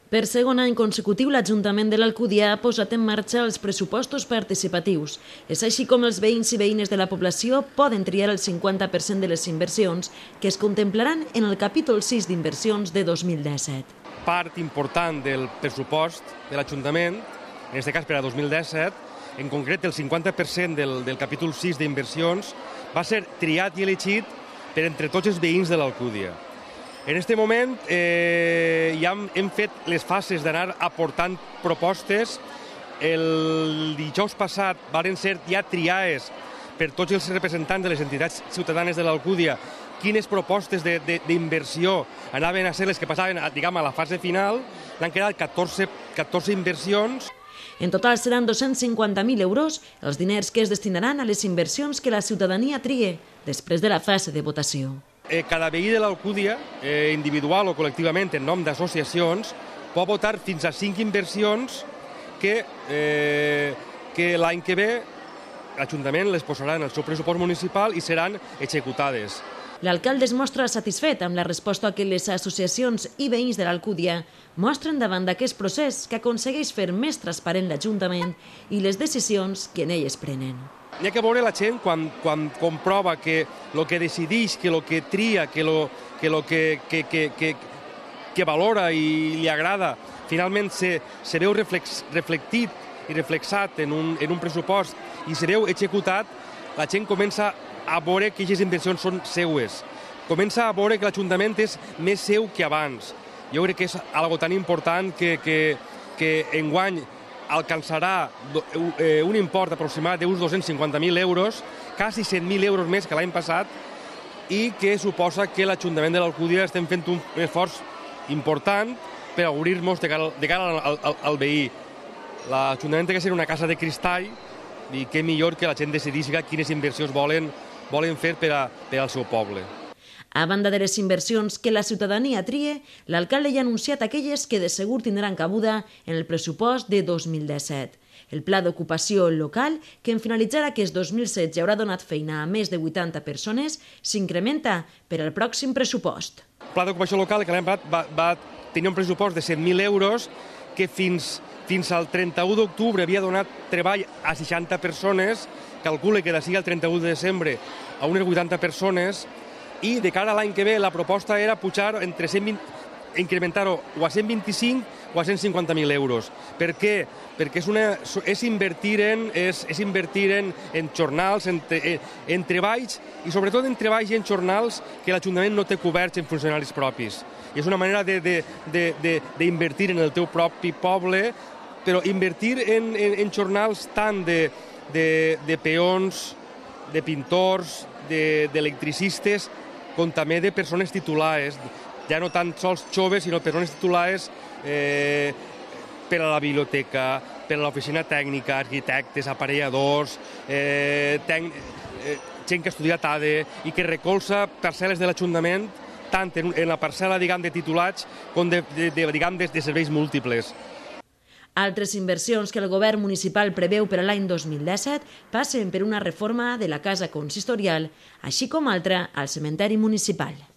Per segon any consecutiu, l'Ajuntament de l'Alcúdia ha posat en marxa els pressupostos participatius. És així com els veïns i veïnes de la població poden triar el 50% de les inversions que es contemplaran en el capítol 6 d'inversions de 2017. Part important del pressupost de l'Ajuntament, en aquest cas per a 2017, en concret el 50% del capítol 6 d'inversions, va ser triat i elegit per entre tots els veïns de l'Alcúdia. En aquest moment ja hem fet les fases d'anar aportant propostes. El dijous passat van ser ja triades per tots els representants de les entitats ciutadanes de l'Alcúdia quines propostes d'inversió anaven a ser les que passaven a la fase final. N'han quedat 14 inversions. En total seran 250.000 euros els diners que es destinaran a les inversions que la ciutadania trie després de la fase de votació. Cada veí de l'Alcúdia, individual o col·lectivament en nom d'associacions, pot votar fins a 5 inversions que l'any que ve l'Ajuntament les posarà en el seu pressupost municipal i seran executades. L'alcalde es mostra satisfet amb la resposta que les associacions i veïns de l'Alcúdia mostren davant d'aquest procés que aconsegueix fer més transparent l'Ajuntament i les decisions que en ell es prenen. N'hi ha que veure la gent quan comprova que el que decideix, que el que tria, que valora i li agrada, finalment se veu reflectit i reflexat en un pressupost i se veu executat, la gent comença a veure que aquestes inversions són seues. Comença a veure que l'Ajuntament és més seu que abans. Jo crec que és algo tan important que enguany alcançarà un import aproximat d'uns 250.000 euros, quasi 100.000 euros més que l'any passat, i que suposa que l'Ajuntament de l'Alcúdia estem fent un esforç important per obrir-nos de cara al veí. L'Ajuntament té que ser una casa de cristall i què millor que la gent decideixi quines inversions volen fer per al seu poble. A banda de les inversions que la ciutadania trie, l'alcalde ja ha anunciat aquelles que de segur tindran cabuda en el pressupost de 2017. El pla d'ocupació local, que en finalitzar aquest 2016 haurà donat feina a més de 80 persones, s'incrementa per al pròxim pressupost. El pla d'ocupació local que l'any passat va tenir un pressupost de 100.000 euros que fins al 31 d'octubre havia donat treball a 60 persones, calcula que d'ací al 31 de desembre a unes 80 persones, i de cara a l'any que ve la proposta era pujar incrementar-ho o a 125 o a 150.000 euros. Per què? Perquè és invertir en jornals, en treballs, i sobretot en treballs i en jornals que l'Ajuntament no té coberts en funcionaris propis. I és una manera d'invertir en el teu propi poble, però invertir en jornals tant de peons, de pintors, d'electricistes, com també de persones titulades, ja no tan sols joves, sinó persones titulades per a la biblioteca, per a l'oficina tècnica, arquitectes, aparelladors, gent que ha estudiat ADE i que recolza parcel·les de l'Ajuntament tant en la parcel·la de titulats com de serveis múltiples. Altres inversions que el govern municipal preveu per a l'any 2017 passen per una reforma de la casa consistorial, així com altra al cementeri municipal.